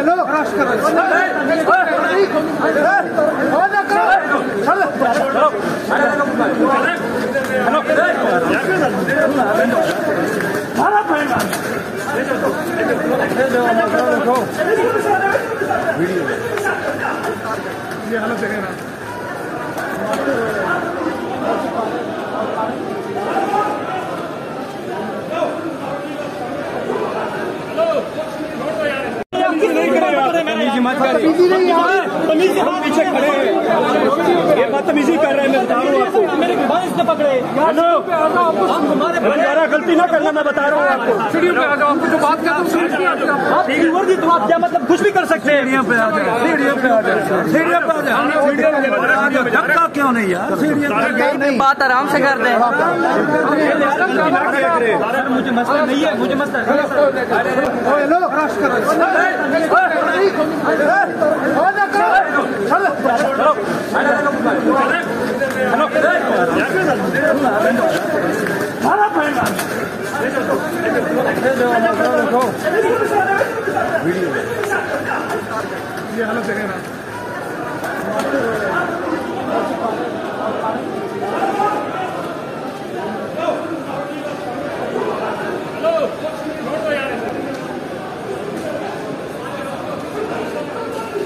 लो cross करो पीछे खड़े हैं, ये बदतमीजी कर रहे हैं। मैं बता रहा हूँ आपको, मेरे भाई इसने पकड़े। हेलो, दोबारा गलती ना करना, मैं बता रहा हूँ आपको। सीढ़ियों पे आ जाओ, आपको जो बात करता हूँ आप फीवर दी तो आप क्या मतलब कुछ भी कर सकते हैं। सीढ़ियों पे आ जाओ, सीढ़ियों पे आ जाओ, सीढ़ियों पे आ जाओ। धक्का क्यों नहीं यार, सीढ़ियों पे बात आराम से कर दें। मुझे मसला नहीं है, मुझे मसला लो क्रॉस करो ये हालत देखें ना।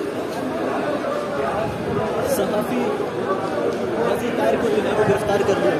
सहाफी को गिरफ्तार कर दिया।